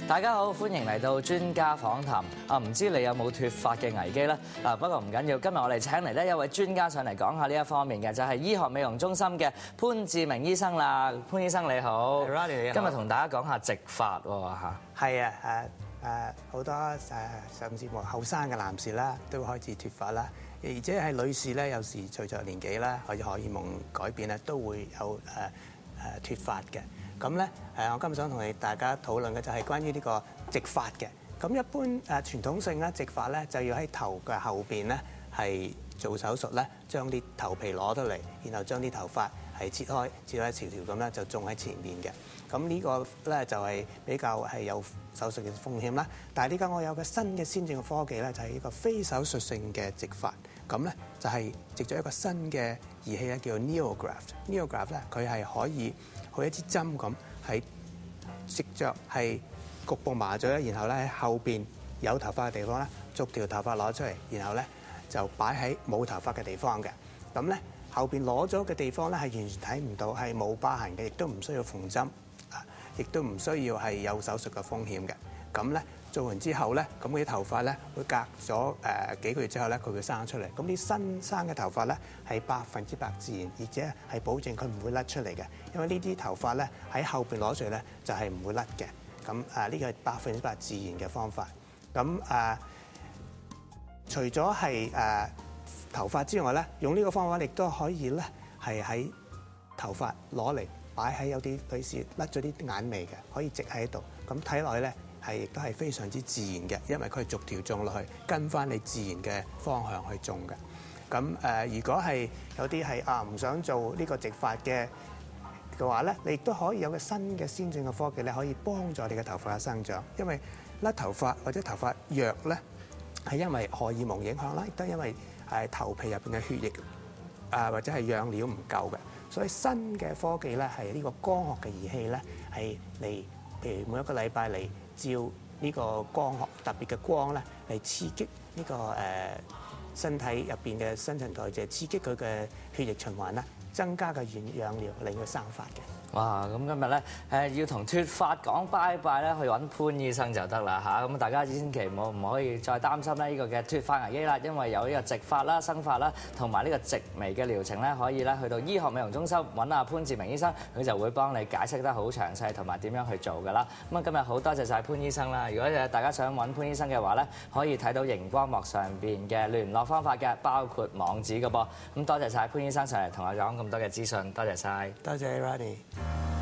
大家好，歡迎嚟到專家訪談。唔知你有冇脫髮嘅危機咧？不過唔緊要，今日我哋請嚟一位專家上嚟講下呢一方面嘅，就係醫學美容中心嘅潘志明醫生啦。潘醫生你好， Ronnie 你好。 今日同大家講下植髮喎嚇。 係啊，好多甚至乎後生嘅男士啦，都會開始脫髮啦。而且係女士咧，有時隨着年紀啦，或者荷爾蒙改變咧，都會有脫髮嘅。咁咧我今日想同大家討論嘅就係關於呢個植髮嘅。咁一般傳統性咧，植髮咧就要喺頭嘅後邊咧係做手術咧，將啲頭皮攞出嚟，然後將啲頭髮係切開一條條咁咧，就種喺前面嘅。咁呢個咧就係比較係有手術嘅風險啦。但係呢家我有個新嘅先進嘅科技咧，就係一個非手術性嘅植髮。咁咧就係藉咗一個新嘅儀器咧，叫做 NeoGraft。NeoGraft 咧佢係可以好似一支針咁，係藉着係局部麻醉咧，然後咧喺後邊有頭髮嘅地方咧，逐條頭髮攞出嚟，然後咧就擺喺冇頭髮嘅地方嘅。咁咧後邊攞咗嘅地方咧係完全睇唔到，係冇疤痕嘅，亦都唔需要縫針，亦都唔需要係有手術嘅風險嘅。咁咧做完之後咧，咁啲頭髮咧會隔咗幾個月之後咧，佢會生出嚟。咁啲新生嘅頭髮咧係100%自然，而且係保證佢唔會甩出嚟嘅。因為呢啲頭髮咧喺後邊攞出嚟咧就係唔會甩嘅。咁呢個係100%自然嘅方法。咁除咗係頭髮之外咧，用呢個方法亦都可以咧係喺頭髮攞嚟擺喺有啲女士甩咗啲眼眉嘅，可以植喺度。咁睇落去咧亦都係非常之自然嘅，因為佢係逐條種落去，跟翻你自然嘅方向去種嘅。咁如果係有啲係唔想做呢個植髮嘅話咧，你亦都可以有個新嘅先進嘅科技咧，可以幫助你嘅頭髮嘅生長。因為甩頭髮或者頭髮弱咧，係因為荷爾蒙影響啦，亦都因為頭皮入邊嘅血液或者係養料唔夠嘅。所以新嘅科技咧係呢個光學嘅儀器咧係嚟，譬如每一個禮拜嚟照呢個光學特別嘅光咧嚟刺激呢個身體入邊嘅新陳代謝，刺激佢嘅血液循環啦，增加嘅養料令佢生髮嘅。 哇！咁今日咧要同脫髮講拜拜咧，去揾潘醫生就得啦嚇。咁大家千祈唔可以再擔心咧呢個嘅脫髮危機啦，因為有呢個植髮啦、生髮啦，同埋呢個植微嘅療程咧，可以咧去到醫學美容中心揾阿潘志明醫生，佢就會幫你解釋得好詳細，同埋點樣去做噶啦。咁今日好多謝晒潘醫生啦。如果大家想揾潘醫生嘅話咧，可以睇到熒光幕上邊嘅聯絡方法嘅，包括網址嘅噃。咁多謝晒潘醫生上嚟同我講咁多嘅資訊，多謝晒。 多謝 Ronnie。